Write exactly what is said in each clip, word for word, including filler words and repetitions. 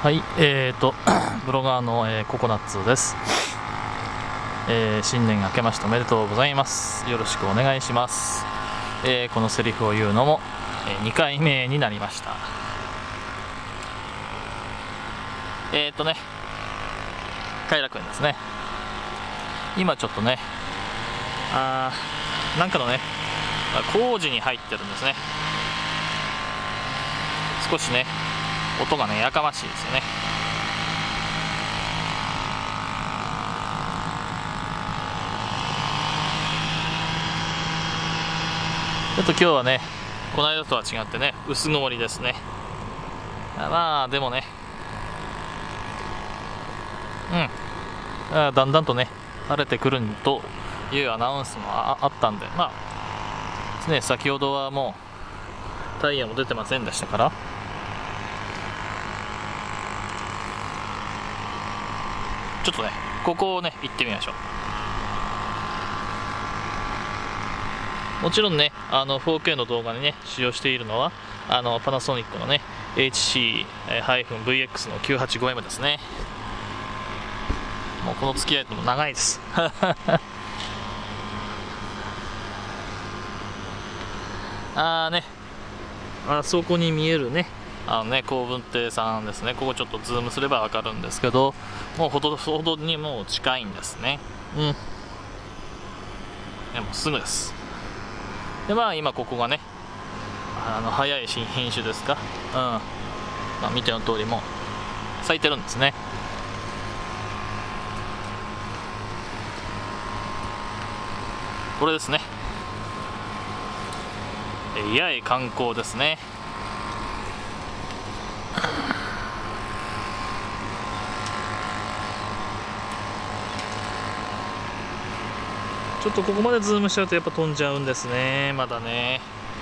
はい、えーとブロガーの、えー、ココナッツです、えー、新年明けましておめでとうございます。よろしくお願いします。えー、このセリフを言うのも、えー、にかいめになりました。えーとね快楽園ですね。今ちょっとねあーなんかのね工事に入ってるんですね。少しね音がねやかましいですよね。ちょっと今日はねこの間とは違ってね薄曇りですね。まあでもねうんだんだんとね晴れてくるというアナウンスも あ, あったんで、まあですね、先ほどはもう太陽も出てませんでしたから、ちょっとねここをね行ってみましょう。もちろんねあの フォーケー の動画にね使用しているのはあのパナソニックのね エイチシーブイエックス の きゅうはちごエム ですね。もうこの付き合いとも長いですあーねあそこに見えるねあのね高文亭さんですね。ここちょっとズームすればわかるんですけど、もうほどほどにもう近いんですね。うんでもすぐです。でまあ今ここがねあの早い新品種ですか、うんまあ、見ての通りもう咲いてるんですね。これですね、えやい観光ですね。ちょっとここまでズームしちゃうとやっぱ飛んじゃうんですね。まだね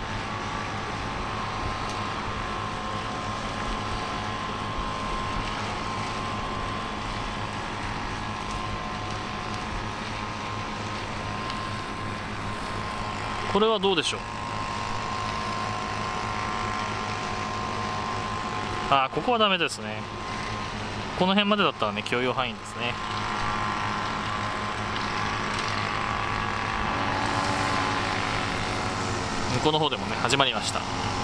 これはどうでしょう。あーここはダメですね。この辺までだったらね許容範囲ですね。向こうの方でもね始まりました。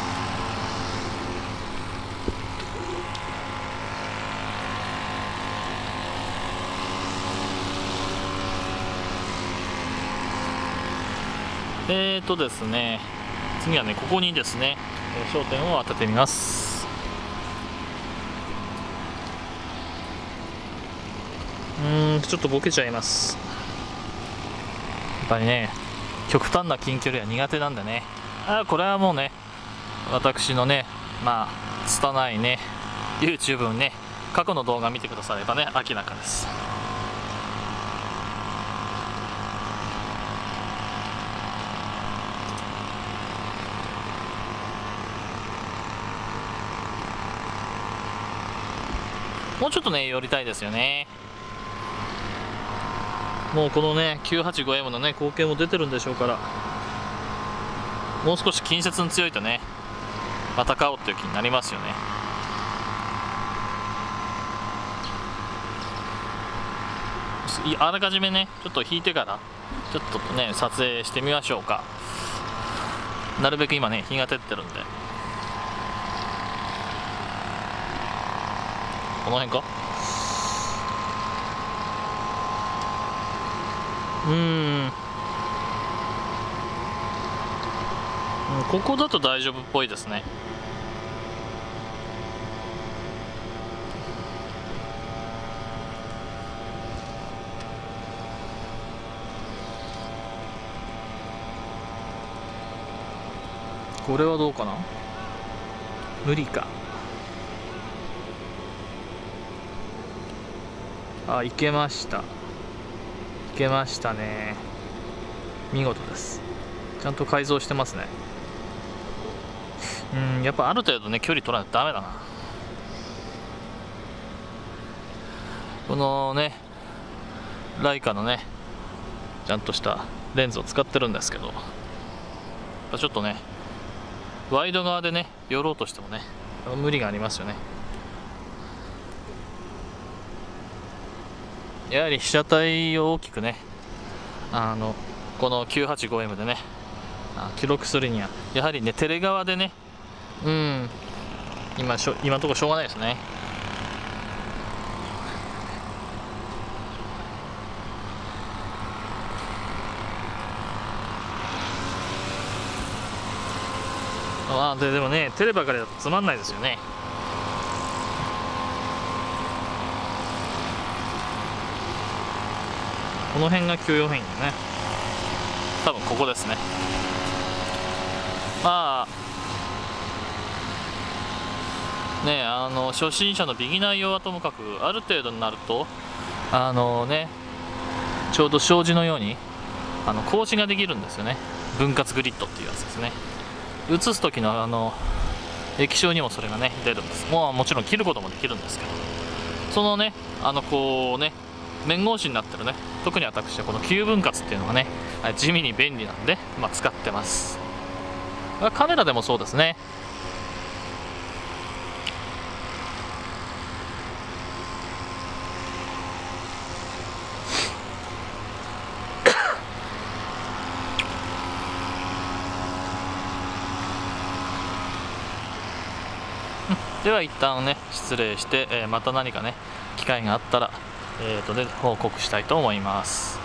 えーとですね次はねここにですね焦点を当ててみます。うーんちょっとボケちゃいます。やっぱりね極端な近距離は苦手なんでね、あこれはもうね私のねまあ拙いね YouTube にね過去の動画見てくださればね明らかです。もうちょっとね寄りたいですよね。もうこのね きゅうはちごエム のね光景も出てるんでしょうから、もう少し近接に強いとねまた買おうっていう気になりますよね。あらかじめねちょっと引いてからちょっとね撮影してみましょうか。なるべく今ね日が照ってるんで、この辺かうーんここだと大丈夫っぽいですね。これはどうかな、無理か。あ、いけましたいけましたね。見事です。ちゃんと改造してますね。うんやっぱある程度ね距離取らないとダメだな。このねライカのねちゃんとしたレンズを使ってるんですけど、ちょっとねワイド側でね寄ろうとしてもね無理がありますよね。 やはり被写体を大きくね、あのこの きゅうはちごエム でね記録するにはやはりねテレ側でね、うん今しょ今のところしょうがないですね。あででもねテレばかりだとつまんないですよね。この辺が許容範囲だね。多分ここですね。まあね、あの初心者のビギナー用はともかくある程度になるとあのねちょうど障子のようにあの格子ができるんですよね。分割グリッドっていうやつですね。写す時のあの液晶にもそれがね出るんです。もうもちろん切ることもできるんですけど、そのねあのこうね面格子になってるね、特に私はこの急分割っていうのがね地味に便利なんで、まあ、使ってます。カメラでもそうですね。では一旦ね失礼して、えー、また何かね機会があったら、えーとね、報告したいと思います。